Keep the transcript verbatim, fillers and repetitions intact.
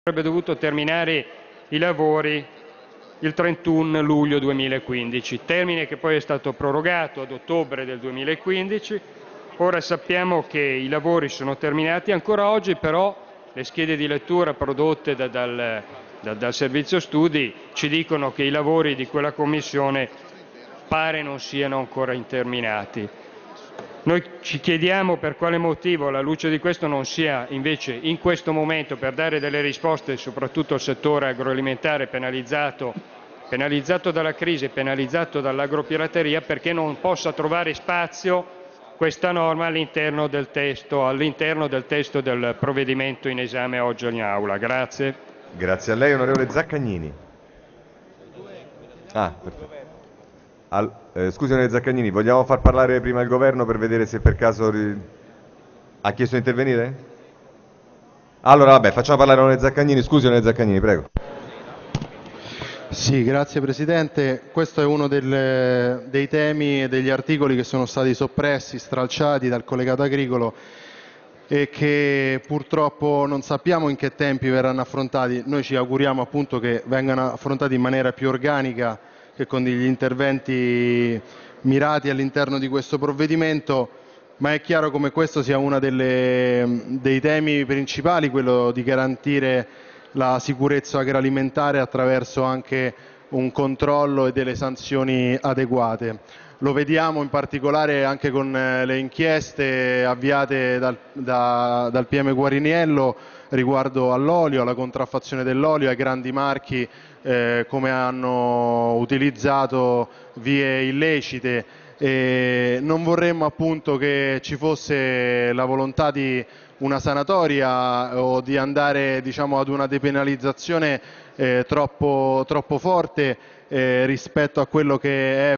avrebbe dovuto terminare i lavori il trentuno luglio duemilaquindici, termine che poi è stato prorogato ad ottobre del duemilaquindici. Ora sappiamo che i lavori sono terminati, ancora oggi però le schede di lettura prodotte da, dal, da, dal servizio studi ci dicono che i lavori di quella commissione pare non siano ancora interminati. Noi ci chiediamo per quale motivo, alla luce di questo, non sia invece in questo momento, per dare delle risposte soprattutto al settore agroalimentare penalizzato, penalizzato dalla crisi e penalizzato dall'agropirateria, perché non possa trovare spazio questa norma all'interno del testo, all'interno del testo del provvedimento in esame oggi in Aula. Grazie. Grazie a lei, onorevole Zaccagnini. Ah, perfetto. Al, eh, scusi, onorevole Zaccagnini, vogliamo far parlare prima il governo per vedere se per caso ri... ha chiesto di intervenire? Allora, vabbè, facciamo parlare l'onorevole Zaccagnini. Scusi, onorevole Zaccagnini, prego. Sì, grazie Presidente. Questo è uno del, dei temi e degli articoli che sono stati soppressi, stralciati dal collegato agricolo e che purtroppo non sappiamo in che tempi verranno affrontati. Noi ci auguriamo appunto che vengano affrontati in maniera più organica che con degli interventi mirati all'interno di questo provvedimento, ma è chiaro come questo sia uno dei temi principali, quello di garantire la sicurezza agroalimentare attraverso anche un controllo e delle sanzioni adeguate. Lo vediamo in particolare anche con le inchieste avviate dal, da, dal P M Guariniello riguardo all'olio, alla contraffazione dell'olio, ai grandi marchi eh, come hanno utilizzato vie illecite. E non vorremmo appunto che ci fosse la volontà di una sanatoria o di andare, diciamo, ad una depenalizzazione eh, troppo, troppo forte eh, rispetto a quello che è